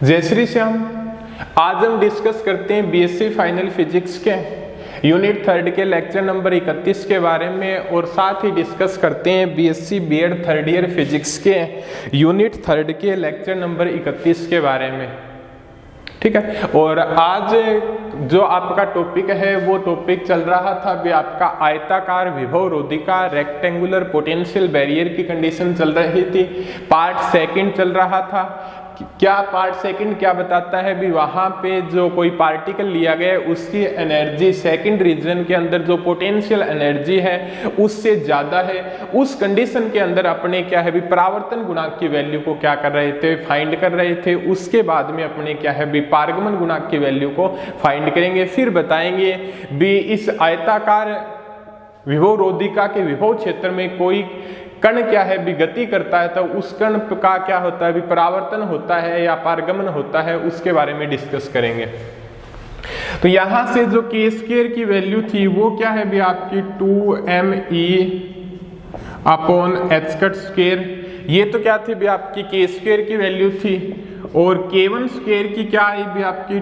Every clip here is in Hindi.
जय श्री श्याम। आज हम डिस्कस करते हैं बीएससी फाइनल फिजिक्स के यूनिट 3 के लेक्चर नंबर 31 के बारे में, और साथ ही डिस्कस करते हैं BSc BEd 3rd year physics के यूनिट 3 के लेक्चर नंबर 31 के बारे में। ठीक है, और आज जो आपका टॉपिक है वो टॉपिक चल रहा था भी आपका आयताकार विभव रोधिका रेक्टेंगुलर पोटेंशियल बैरियर की कंडीशन चल रही थी। पार्ट सेकंड चल रहा था। क्या पार्ट सेकंड क्या बताता है भी वहां पे जो कोई पार्टिकल लिया गया है उसकी एनर्जी सेकंड रीजन के अंदर जो पोटेंशियल एनर्जी है उससे ज्यादा है। उस कंडीशन के अंदर अपने क्या है भी परावर्तन गुणांक की वैल्यू को क्या कर रहे थे, फाइंड कर रहे थे। उसके बाद में अपने क्या है भी पारगमन गुणांक की वैल्यू को फाइंड करेंगे। फिर बताएंगे भी इस आयताकार विभव रोधिका के विभव क्षेत्र में कोई कण क्या है भी गति करता है तो उस कण का क्या होता है भी परावर्तन होता है या पारगमन होता है, उसके बारे में डिस्कस करेंगे। तो यहां से जो के स्क्वायर की वैल्यू थी वो क्या है भी आपकी 2me upon h cut square. ये तो क्या थी भी आपकी के स्क्वायर की वैल्यू थी, और k1 स्क्वायर की क्या आई भी आपकी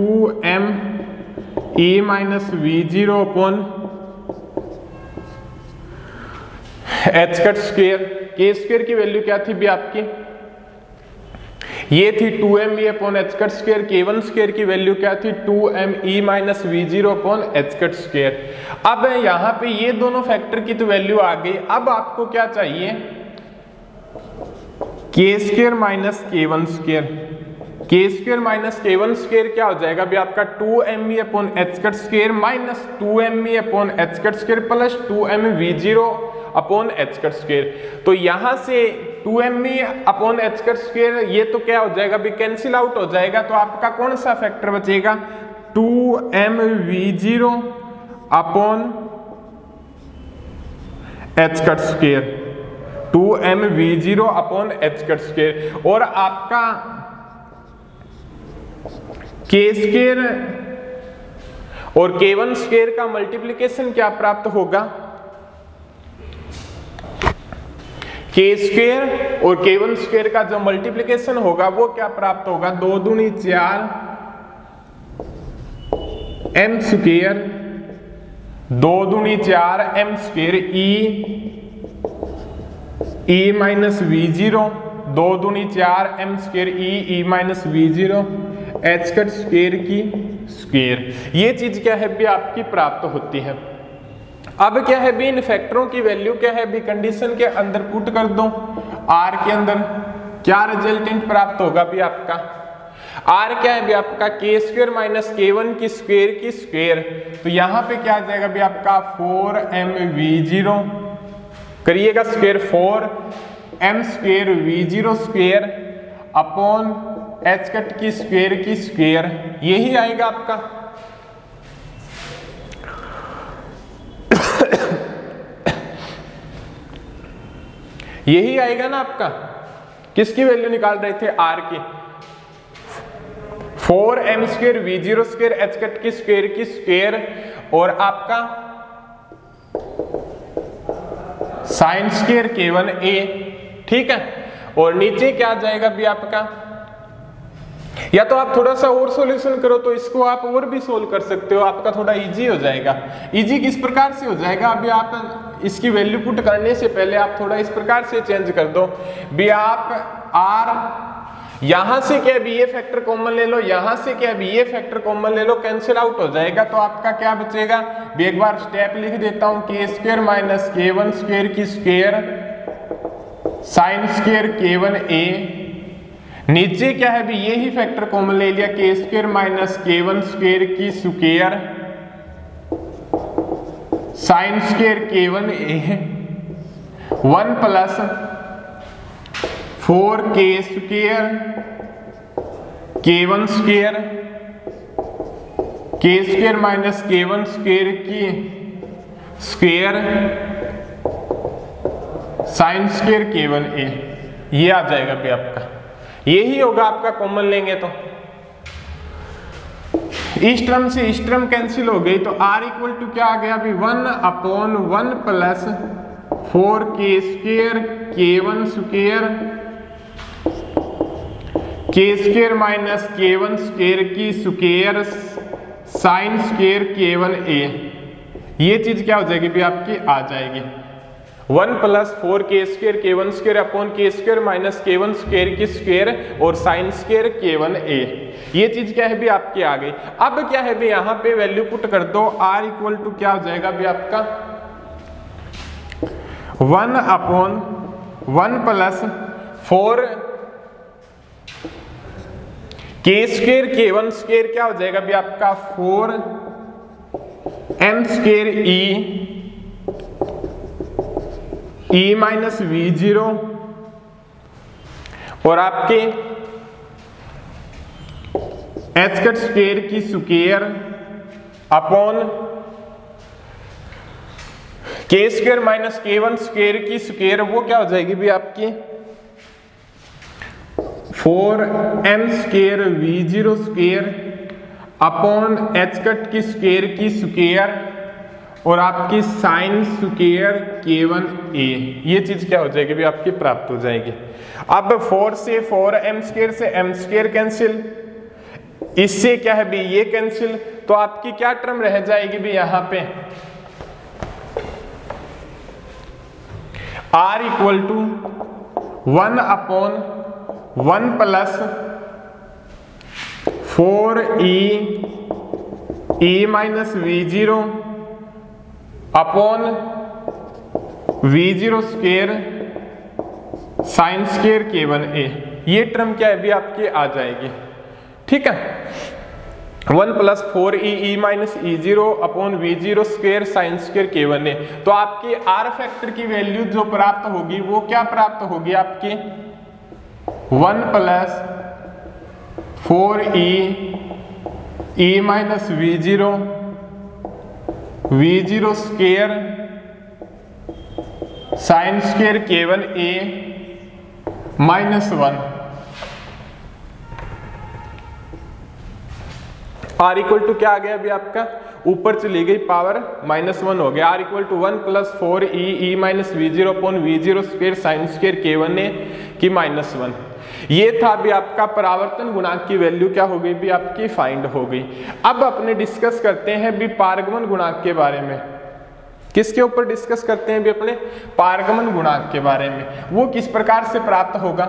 2me minus v0 upon h cut square. K square की वैल्यू क्या थी भी आपकी, ये थी 2me upon h cut square. k1 square की वैल्यू क्या थी 2me minus v0 upon h cut square. अब यहां पे ये दोनों फैक्टर की तो वैल्यू आ गई। अब आपको क्या चाहिए, k square minus k1 square. k square minus k1 square क्या हो जाएगा भी आपका 2me upon h cut square minus 2me upon h cut square plus 2m v0 upon h cut square. तो यहां से 2me upon h cut square ये तो क्या हो जाएगा भी कैंसिल आउट हो जाएगा। तो आपका कौन सा फैक्टर बचेगा 2m v0 upon h cut square, 2m v0 upon h cut square. और आपका k स्क्वायर और k1 स्क्वायर का मल्टीप्लिकेशन क्या प्राप्त होगा, k स्क्वायर और k1 स्क्वायर का जो मल्टीप्लिकेशन होगा वो क्या प्राप्त होगा 2 दूनी 4 m स्क्वायर, 2 दूनी 4 m square e minus v0, 2 दूनी 4 m square e minus v0 h cut square की स्क्वायर। ये चीज क्या है भी आपकी प्राप्त होती है। अब क्या है भी इन फैक्टरों की वैल्यू क्या है भी कंडीशन के अंदर पुट कर दो। r के अंदर क्या रिजल्टेंट प्राप्त होगा भी आपका, r क्या है भी आपका k स्क्वायर माइनस k1 की स्क्वायर। तो यहां पे क्या आ जाएगा भी आपका 4mv0 करिएगा square 4m square v0 square upon h cut की स्क्वायर। यही आएगा आपका। यही आएगा ना आपका। किसकी वैल्यू निकाल रहे थे r की, 4m square v0 square h cut की स्क्वायर और आपका साइन स्क्वायर k1a। ठीक है, और नीचे क्या आ जाएगा भी आपका, या तो आप थोड़ा सा और सॉल्यूशन करो तो इसको आप और भी सोल्व कर सकते हो, आपका थोड़ा इजी हो जाएगा। इजी किस प्रकार से हो जाएगा, अभी आप इसकी वैल्यू पुट करने से पहले आप थोड़ा इस प्रकार से चेंज कर दो भी आप r यहां से क्या भी ये फैक्टर कॉमन ले लो, यहां से क्या भी ये फैक्टर कॉमन ले लो, कैंसिल आउट हो जाएगा। तो आपका क्या बचेगा भी, एक बार स्टेप लिख देता हूं, k square minus k1 square की स्क्वायर साइन स्क्वायर k1a। नीचे क्या है भी यही फैक्टर कॉमन ले लिया, k square minus k1 square की square sine square k1a 1 plus 4k square k1 square k square minus k1 square की स्क्वायर साइन स्क्वायर k1a। ये आ जाएगा भी आपका, यही होगा आपका कॉमन लेंगे तो। इस टर्म से इस टर्म कैंसिल हो गई तो r इक्वल टू क्या आ गया अभी 1 upon 1 plus 4k square k1 square K square minus k1 square की स्क्वायर साइन स्क्वायर k1a, ये चीज क्या हो जाएगी भी आपकी आ जाएगी 1 plus 4k square k1 square upon k square minus k1 square की स्क्वायर और साइन स्क्वायर k1a, ये चीज क्या है भी आपकी आ गई। अब क्या है भी यहाँ पे वैल्यू पुट कर दो, r इक्वल टू क्या हो जाएगा भी आपका 1 upon 1 plus 4 k square k1 square क्या हो जाएगा भी आपका 4 m square e minus v0 और आपके h कट स्क्वायर की square upon k square minus k1 square की स्क्वायर, वो क्या हो जाएगी भी आपकी 4m square v0 square upon h cut की स्क्वायर की स्क्वायर और आपकी साइन स्क्वायर k1a, ये चीज क्या हो जाएगी भी आपकी प्राप्त हो जाएगी। अब 4 से 4m स्क्वायर से m स्क्वायर कैंसिल, इससे क्या है भी ये कैंसिल, तो आपकी क्या टर्म रह जाएगी भी यहाँ पे r equal to 1 upon 1 plus 4e minus v0 upon v0 square sine square k1a, ये टर्म क्या है भी आपकी आ जाएगी। ठीक है, 1 plus 4e minus e0 upon v0 square sine square k1a, तो आपकी r फैक्टर की वैल्यू जो प्राप्त होगी वो क्या प्राप्त होगी आपकी 1 plus 4e minus v0 square sine square k1a minus 1, r equal to क्या आ गया अभी आपका ऊपर चली गई पावर -1 हो गया, r equal to 1 plus 4e minus v0 upon v0 square sine square k1a की -1, ये था भी आपका परावर्तन गुणांक की वैल्यू क्या हो गई भी आपकी फाइंड हो गई। अब अपने डिस्कस करते हैं भी पारगमन गुणांक के बारे में। किसके ऊपर डिस्कस करते हैं भी अपने पारगमन गुणांक के बारे में, वो किस प्रकार से प्राप्त होगा।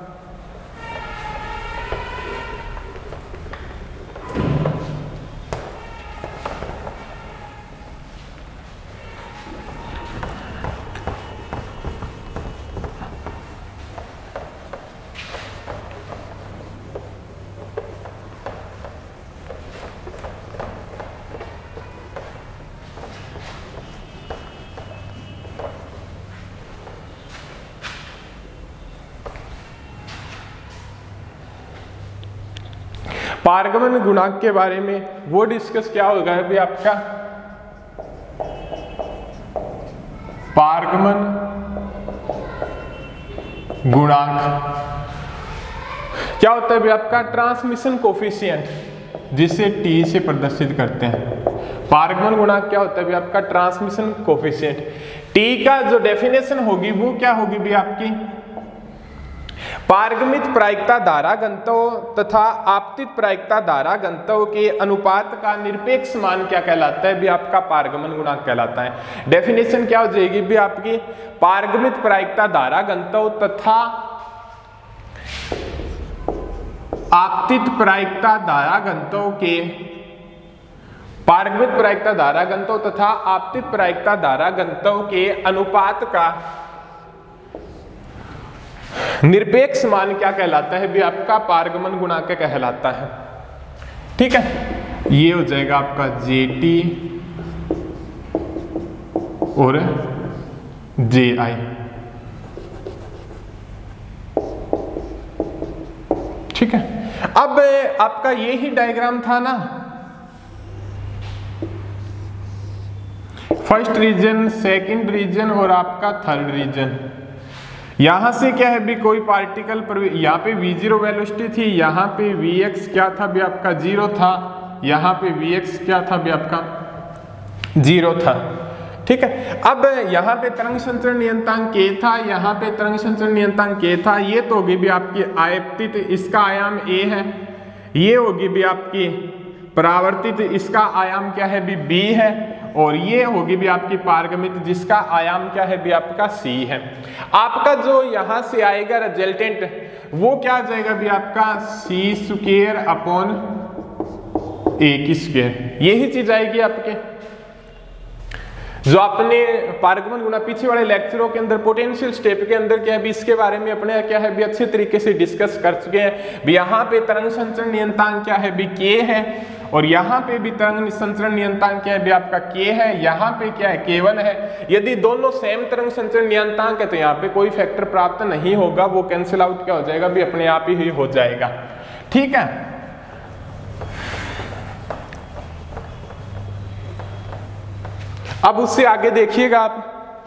पारगमन गुणांक के बारे में वो डिस्कस क्या होगा अभी आपका पारगमन गुणांक क्या होता है अभी आपका ट्रांसमिशन कोफिशिएंट, जिसे T से प्रदर्शित करते हैं। पारगमन गुणांक क्या होता है अभी आपका ट्रांसमिशन कोफिशिएंट। T का जो डेफिनेशन होगी वो क्या होगी भी आपकी पारगमित प्रायिकता धारा घनत्व तथा आपतित प्रायिकता धारा घनत्व के अनुपात का निरपेक्ष मान क्या कहलाता है भी आपका पारगमन गुणांक कहलाता है। डेफिनेशन क्या हो जाएगी भी आपकी पारगमित प्रायिकता धारा घनत्व तथा आपतित प्रायिकता धारा घनत्व के पारगमित प्रायिकता धारा घनत्व तथा आपतित प्रायिकता धारा घनत्व के अनुपात का निरपेक्ष मान क्या कहलाता है भी आपका पारगमन गुणांक कहलाता है। ठीक है, ये हो जाएगा आपका JT और JI। ठीक है, अब आपका ये ही डायग्राम था ना, फर्स्ट रीजन, सेकंड रीजन और आपका थर्ड रीजन। यहां से क्या है भी कोई पार्टिकल पर, यहाँ पे v0 वेलोसिटी थी, यहाँ पे vx क्या था भी आपका 0 था, यहाँ पे vx क्या था भी आपका 0 था। ठीक है। अब यहाँ पे तरंग संचरण नियतांक k था, यहाँ पे तरंग संचरण नियतांक k था, ये तो होगी भी आपकी आयतित, इसका आयाम a है, ये होगी भी आपकी परावर्तित, इसका आयाम क्या है भी b है, और ये होगी भी आपकी पारगमित जिसका आयाम क्या है भी आपका c है। आपका जो यहाँ से आएगा रिजल्टेंट वो क्या आ जाएगा भी आपका c square upon a square, यही चीज आएगी आपके जो आपने पारगमन गुणा पीछे वाले लेक्चरों के अंदर पोटेंशियल स्टेप के अंदर क्या है भी इसके बारे में अपने क्या है भी अच्छे तरीके से डिस्कस कर चुके हैं भी। यहाँ पे तरंग संचरण नियतांक क्या है भी k है, और यहाँ पे भी तरंग संचरण नियतांक क्या है भी आपका k है, यहाँ पे क्या है k1 है। यदि दोनों सेम तरंग संचरण नियतांक है तो यहाँ पे कोई फैक्टर प्राप्त नहीं होगा, वो कैंसिल आउट क्या हो जाएगा भी अपने आप ही हो जाएगा। ठीक है। अब उससे आगे देखिएगा आप,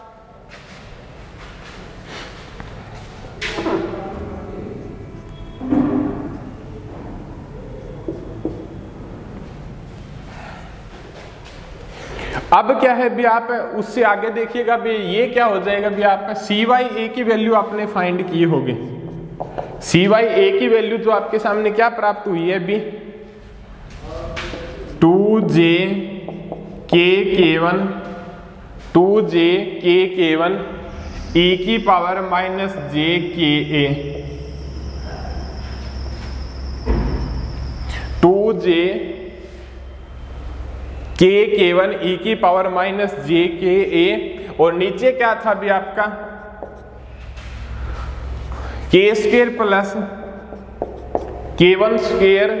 अब क्या है भी आप उससे आगे देखिएगा भी ये क्या हो जाएगा भी आपका CYA की वैल्यू आपने फाइंड की होगी। CYA की वैल्यू जो आपके सामने क्या प्राप्त हुई है भी 2JKK1 2JKK1 e की power minus JKA 2JKK1 e की पावर माइनस JKA, और नीचे क्या था भी आपका K square plus K1 square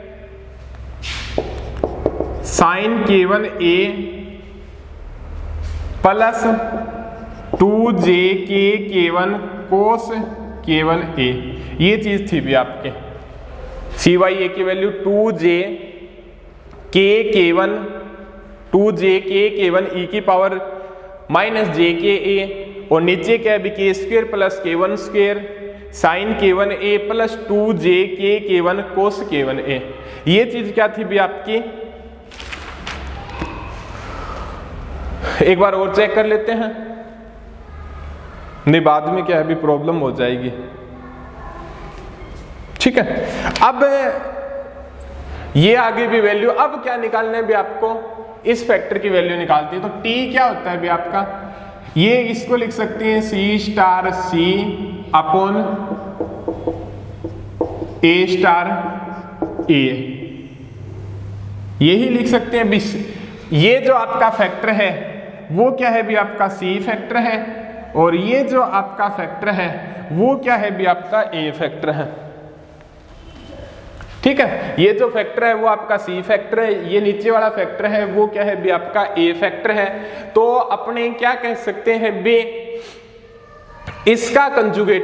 sine K1A plus 2JKK1 cos K1A, ये चीज थी भी आपके। CYA की वैल्यू 2JKK1 e की पावर माइनस JKA, और नीचे क्या है भी K square plus K1 square sine K1A plus 2JKK1 cos K1A, ये चीज क्या थी भी आपकी। एक बार और चेक कर लेते हैं, नहीं बाद में क्या है भी प्रॉब्लम हो जाएगी। ठीक है। अब ये आगे भी वैल्यू, अब क्या निकालना है भी आपको, इस फैक्टर की वैल्यू निकालती है तो t क्या होता है भी आपका, ये इसको लिख सकते हैं C star C upon A star A, यही लिख सकते हैं। ये जो आपका फैक्टर है वो क्या है भी आपका C फैक्टर है, और ये जो आपका फैक्टर है वो क्या है भी आपका A फैक्टर है। ठीक है। ये जो फैक्टर है वो आपका C फैक्टर है, ये नीचे वाला फैक्टर है वो क्या है भी आपका A फैक्टर है। तो अपने क्या कह सकते हैं बे, इसका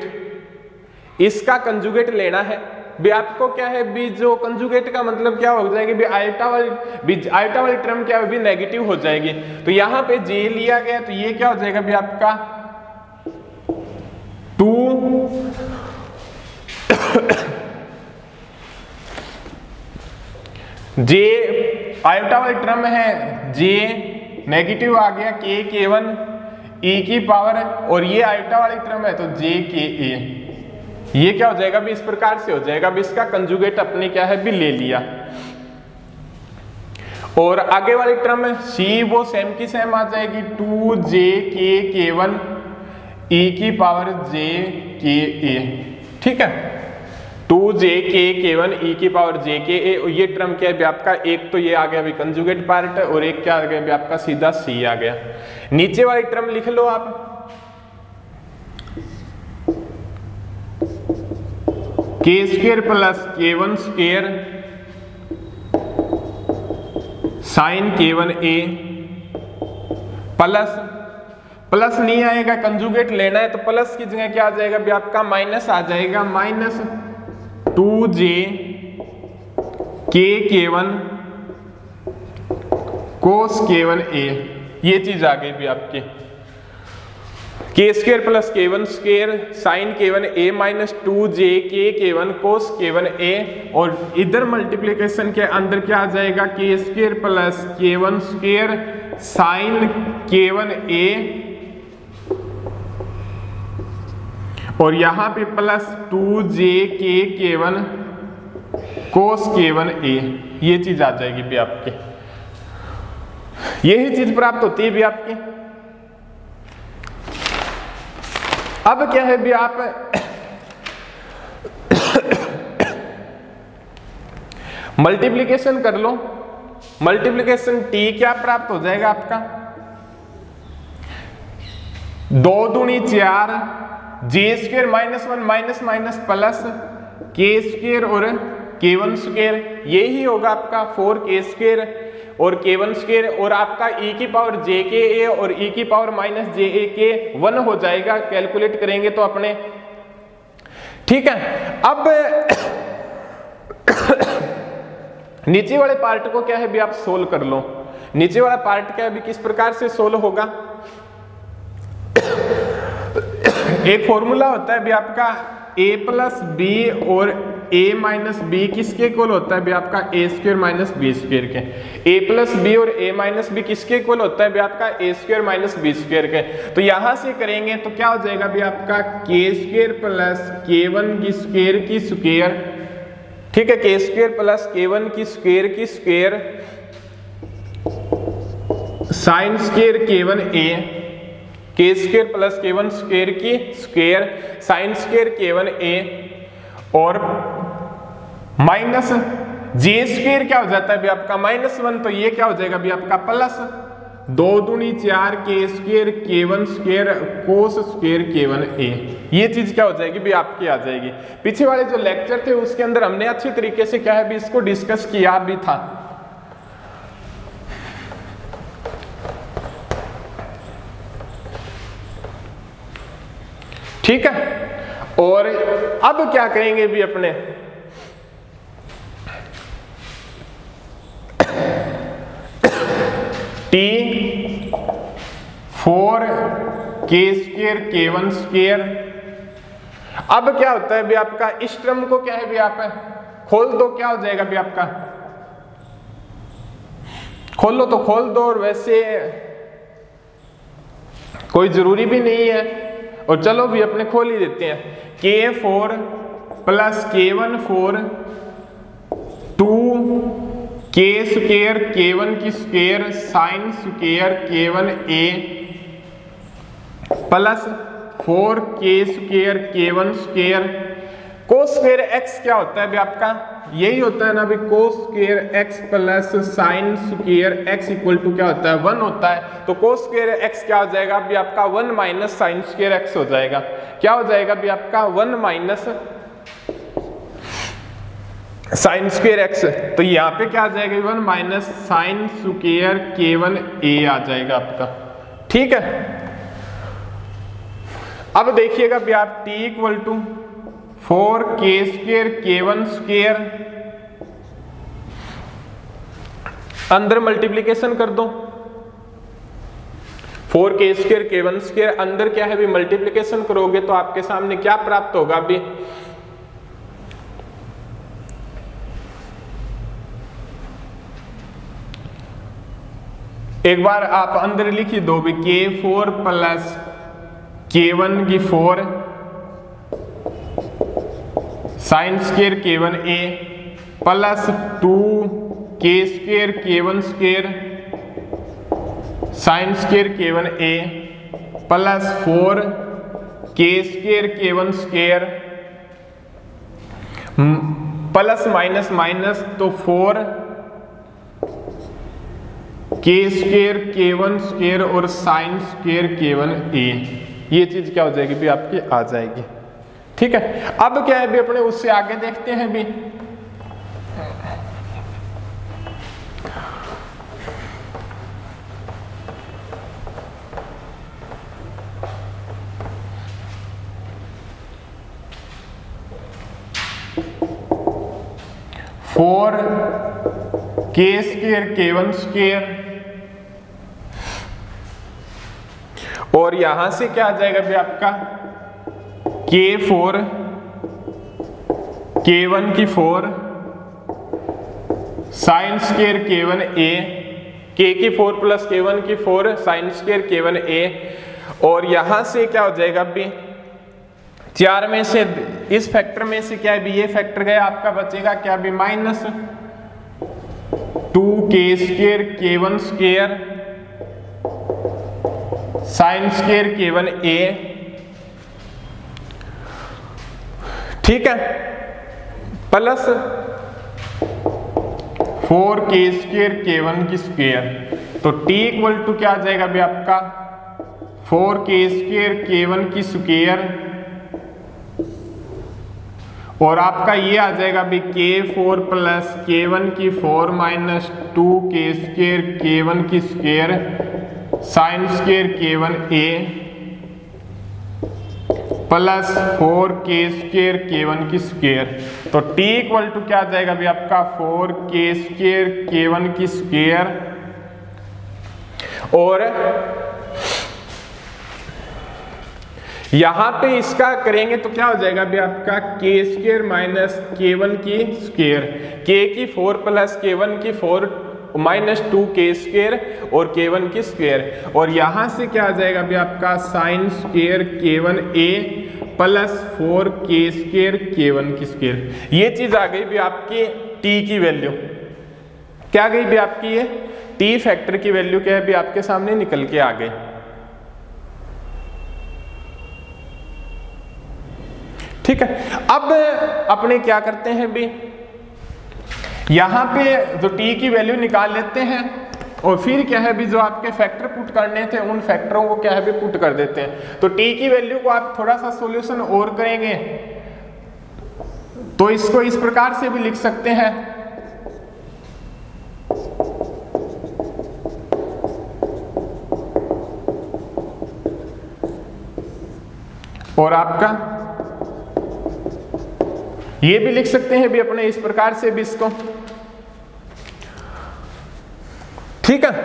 कंजुगेट लेना है भी आपको क्या है भी, जो कंजुगेट का मतलब क्या हो जाएगी भी आयटा वाली टर्म क्या है भी नेगेटिव हो जाएगी। तो यहाँ पे J लिया गया तो ये क्या हो जाएगा भी आपका 2 J आयटा वाली टर्म है, J नेगेटिव आ गया K1 e की पावर, और ये आयटा वाली टर्म है तो JKA, ये क्या हो जाएगा भी इस प्रकार से हो जाएगा भी, इसका कंजुगेट अपने क्या है भी ले लिया। और आगे वाली टर्म C वो सेम की सेम आ जाएगी 2JKK1 e की पावर JKA। ठीक है। 2JKK1 e की पावर JKA, और ये टर्म क्या है आपका, एक तो ये आ गया भी कंजुगेट पार्ट, और एक क्या आ गया भी आपका सीधा C आ गया। नीचे वाली टर्म लिख लो आप, K square plus K1 square sine K1A plus नहीं आएगा, कंजुगेट लेना है तो प्लस की जगह क्या आ जाएगा भी आपका माइनस आ जाएगा, माइनस 2JKK1 कोस K1A, ये चीज आ गई भी आपकी। K square plus K one square sine K one A minus 2j K one कोस के वन ए, और इधर मल्टीप्लीकेशन के अंदर क्या आ जाएगा, K square plus K one square sine K one A, और यहां पे प्लस 2j के वन कोस के वन ए, ये चीज आ जाएगी भी आपकी, यही चीज प्राप्त होती है भी आपकी। अब क्या है भी आप मल्टीप्लीकेशन कर लो, मल्टीप्लीकेशन टी क्या प्राप्त हो जाएगा आपका, 2 दूनी 4 J square minus 1 minus minus plus K square और के वन स्क्वायर, यही होगा आपका 4k स्क्वायर और के वन स्क्वायर, और आपका e की पावर j के a और e की पावर माइनस j a के 1 हो जाएगा, कैलकुलेट करेंगे तो अपने, ठीक है। अब नीचे वाले पार्ट को क्या है भी आप सोल्व कर लो। नीचे वाला पार्ट क्या है भी किस प्रकार से सोल्व होगा, एक फॉर्मूला होता है भी आपका a प्लस बी और a माइनस बी किसके इक्वल होता है भी आपका a square minus B square के, a प्लस बी और a माइनस बी किसके इक्वल होता है भी आपका a square minus B square के। तो यहां से करेंगे तो क्या हो जाएगा भी आपका k square plus K one की स्क्वायर की स्क्वायर, ठीक है, k square plus K one की square sine square K one A, के square plus K one square की square sine square K one A, और माइनस जे स्क्वायर क्या हो जाता है भी आपका -1, तो ये क्या हो जाएगा भी आपका प्लस 2 दूनी 4 K square K one square cos square K one A, ये चीज क्या हो जाएगी भी आपकी आ जाएगी। पीछे वाले जो लेक्चर थे उसके अंदर हमने अच्छी तरीके से क्या है भी इसको डिस्कस किया भी था, ठीक है। और अब क्या करेंगे भी अपने, T 4k square K one square, अब क्या होता है भी आपका इस टर्म को क्या है भी आप खोल दो, क्या हो जाएगा भी आपका, खोल लो तो खोल दो, और वैसे कोई जरूरी भी नहीं है, और चलो भी अपने खोल ही देते हैं, k4 plus k1 4 2k square k1 की square sine square k1 a plus 4k square k1 square cos square x क्या होता है भी आपका, यही होता है ना भी cos square x plus sine square x equal to क्या होता है 1 होता है। तो कोस स्क्वायर x क्या हो जाएगा भी आपका 1 माइनस साइन स्क्वायर x हो जाएगा, क्या हो जाएगा भी आपका 1 माइनस साइन स्क्वायर x, तो यहाँ पे क्या आ जाएगा 1 minus sine square k1 a आ जाएगा आपका, ठीक है। अब देखिएगा भी आप t equal to 4k square k1 square, अंदर मल्टीप्लीकेशन कर दो, 4k स्क्वायर k1 स्क्वायर, अंदर क्या है भी मल्टीप्लीकेशन करोगे तो आपके सामने क्या प्राप्त होगा भी, एक बार आप अंदर लिखी दो भी k4 प्लस k1 की 4 sine square k1 a plus 2k square k1 square sine square k1 a plus 4k square k1 square plus minus minus तो 4k स्क्वायर k1 स्क्वायर और साइन स्क्वायर k1 a, ये चीज क्या हो जाएगी भी आपकी आ जाएगी, ठीक है। अब क्या है भी अपने उससे आगे देखते हैं भी, four k square k1 square और यहां से क्या आ जाएगा भी आपका K4 K1 की 4 साइन स्क्वायर K1A, K की 4 प्लस K1 की 4 साइन स्क्वायर K1A। और यहां से क्या हो जाएगा भी 4 में से इस फैक्टर में से क्या है भी ये फैक्टर गया, आपका बचेगा क्या भी minus 2K square K1 square sine square K1A। ठीक है, प्लस 4K स्क्वायर K1 की स्क्वायर। तो T इक्वल टू क्या आ जाएगा भी आपका 4K स्क्वायर K1 की स्क्वायर और आपका ये आ जाएगा भी K4 प्लस K1 की 4 माइनस 2K स्क्वायर K1 की square sine square K1A plus 4K square K1 की स्क्वायर। तो T इक्वल टू क्या आ जाएगा भी आपका 4K स्क्वायर K1 की स्क्वायर और यहां पे इसका करेंगे तो क्या हो जाएगा भी आपका K स्क्वायर माइनस K1 की स्क्वायर, K की 4 प्लस K1 की 4 माइनस 2K स्क्वायर और K1 की स्क्वायर। और यहां से क्या आ जाएगा भी आपका sign square K1A plus 4K square K1 की स्क्वायर। ये चीज आ गई भी आपकी T की वैल्यू, क्या आ गई भी आपकी ये T फैक्टर की वैल्यू क्या है भी आपके सामने निकल के आ गई। ठीक है, अब अपने क्या करते हैं भी यहां पे जो T की वैल्यू निकाल लेते हैं और फिर क्या है भी जो आपके फैक्टर पुट करने थे उन फैक्टरों को क्या है भी पुट कर देते हैं। तो T की वैल्यू को आप थोड़ा सा सॉल्यूशन और करेंगे तो इसको इस प्रकार से भी लिख सकते हैं और आपका ये भी लिख सकते हैं भी अपने इस प्रकार से भी इसको। ठीक है,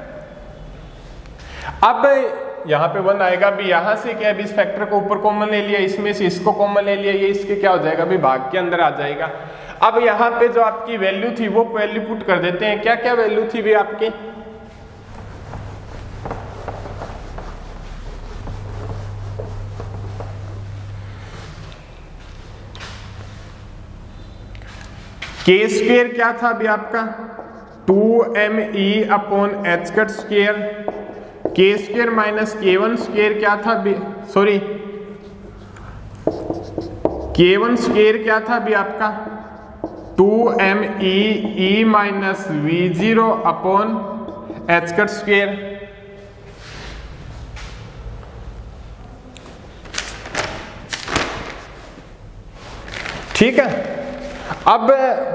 अब यहां पे 1 आएगा भी यहां से क्या है इस फैक्टर को ऊपर कॉमन ले लिया, इसमें से इसको कॉमन ले लिया, ये इसके क्या हो जाएगा भी भाग के अंदर आ जाएगा। अब यहां पे जो आपकी वैल्यू थी वो वैल्यू पुट कर देते हैं। क्या क्या वैल्यू थी भी आपकी K स्क्वायर क्या था अभी आपका 2me upon h cut square, K square minus K1 square क्या था भी सॉरी K1 स्क्वायर क्या था भी आपका 2me e minus v0 upon h cut square. ठीक है, अब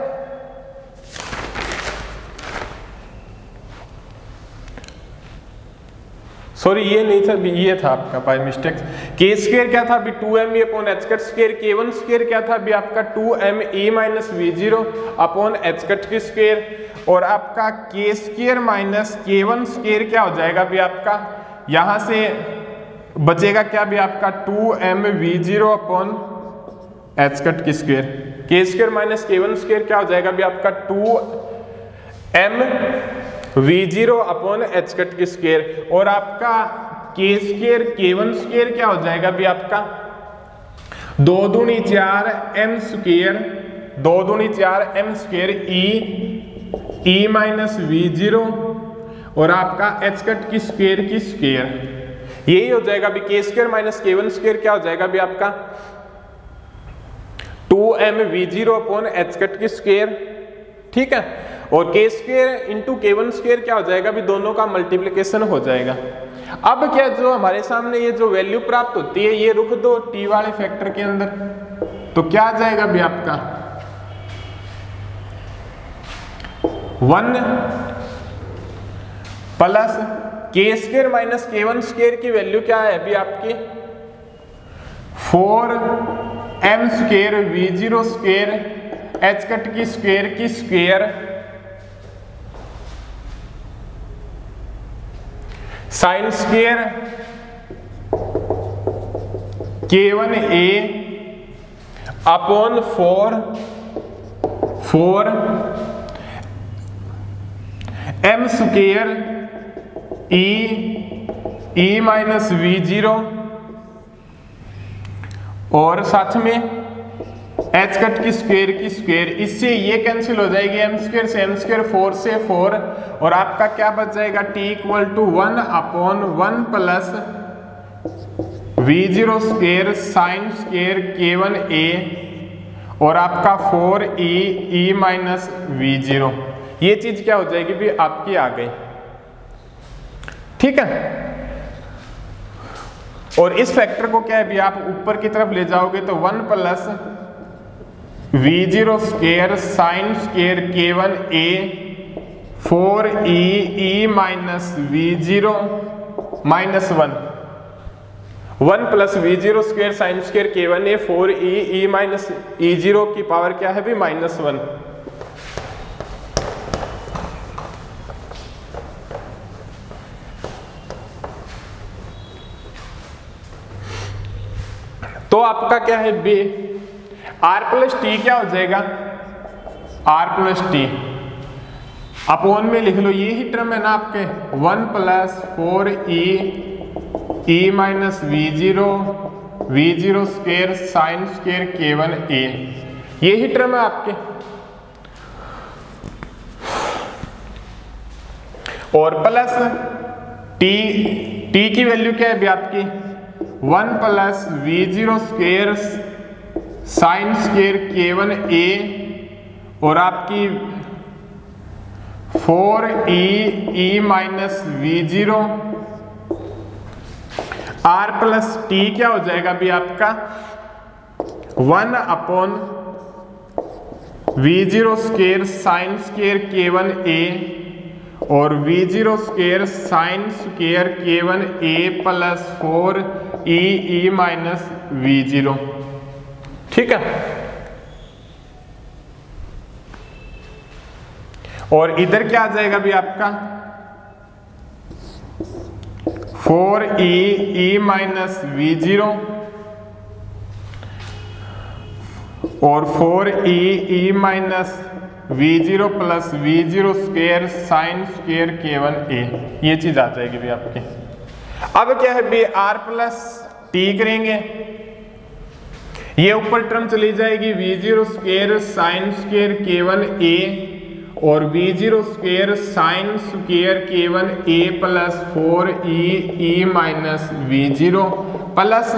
सॉरी ये नहीं था, ये था आपका बाय मिस्टेक। K स्क्वायर क्या था अभी 2me upon h cut square, K1 square क्या था अभी आपका 2me minus v0 upon h cut की स्क्वायर और आपका K square minus K1 square क्या हो जाएगा अभी आपका यहां से बचेगा क्या भी आपका 2mv0 अपॉन h कट की square. K square minus K1 square क्या हो जाएगा भी आपका 2mv0 अपॉन h कट की स्क्वायर और आपका K स्क्वायर K1 स्क्वायर क्या हो जाएगा भी आपका 2 दूनी 4 m स्क्वायर 2 दूनी 4 m square e minus v0 और आपका h कट की स्क्वायर यही हो जाएगा भी K square minus K1 square क्या हो जाएगा भी आपका 2mv0 अपॉन h कट की स्क्वायर। ठीक है, और K square into K1 square क्या हो जाएगा भी दोनों का मल्टीप्लिकेशन हो जाएगा। अब क्या जो हमारे सामने ये जो वैल्यू प्राप्त होती है ये रुख दो T वाले फैक्टर के अंदर, तो क्या आ जाएगा भी आपका 1 plus K square minus K1 square की वैल्यू क्या है अभी आपकी 4m square v0 square h cut की square sine square K1A upon 4 m square E minus V0 और साथ में h कट की स्क्वायर, इससे ये कैंसिल हो जाएगी, m स्क्वायर से m स्क्वायर, 4 से 4, और आपका क्या बच जाएगा t equal to 1 upon 1 plus V0 square sine square K1A और आपका 4E माइनस V0। ये चीज क्या हो जाएगी भी आपकी आ गई, ठीक है। और इस फैक्टर को क्या है भी आप ऊपर की तरफ ले जाओगे तो 1 plus V0 square sine square K1A 4E minus V0 minus 1 plus V0 square sine square K1A 4E minus E0 की पावर क्या है भी माइनस 1। तो आपका क्या है बी R प्लस टी क्या हो जाएगा, R प्लस टी अपॉन में लिख लो, ये ही टर्म है ना आपके 1 plus 4E minus V0 square sine square K1A, ये ही टर्म है आपके। और प्लस टी की वैल्यू क्या है भी आपकी 1 plus V0 square sine square K1A और आपकी 4E minus V0 R plus T क्या हो जाएगा भी आपका 1 upon V0 square sine square K1A और V0 square sine square K1A plus 4E minus V0, ठीक है। और इधर क्या आ जाएगा भी आपका 4E माइनस V0 और 4E minus V0 plus V0 square sine square K1A, ये चीज आ जाएगी भी आपकी। अब क्या है भी R प्लस टी करेंगे, ये ऊपर टर्म चली जाएगी V0 square sine square K1A और V0 square sine square K1A plus 4E minus V0 plus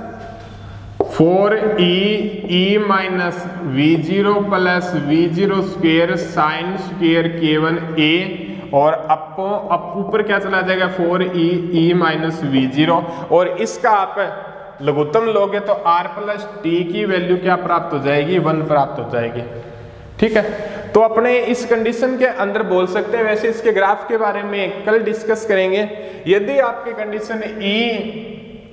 4E minus V0 plus V0 square sine square K1A और अब ऊपर क्या चला जाएगा 4E माइनस V0, और इसका आप लघुत्तम लोगे तो R प्लस टी की वैल्यू क्या प्राप्त हो जाएगी 1 प्राप्त हो जाएगी, ठीक है। तो अपने इस कंडीशन के अंदर बोल सकते हैं, वैसे इसके ग्राफ के बारे में कल डिस्कस करेंगे। यदि आपकी condition E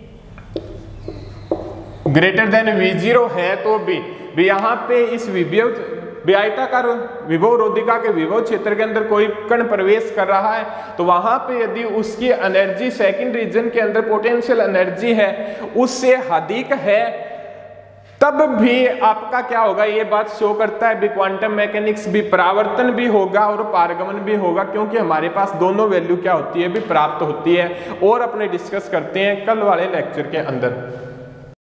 greater than V0 है तो भी यहाँ पे इस आयताकार विभव रोधिका के विभव क्षेत्र के अंदर कोई कण प्रवेश कर रहा है तो वहां पे यदि उसकी एनर्जी सेकंड रीजन के अंदर पोटेंशियल एनर्जी है उससे अधिक है, तब भी आपका क्या होगा, ये बात शो करता है भी क्वांटम मैकेनिक्स भी परावर्तन भी होगा और पारगमन भी होगा, क्योंकि हमारे पास दोनों वैल्यू क्या होती है भी प्राप्त होती है। और अपने डिस्कस करते हैं कल वाले लेक्चर के अंदर।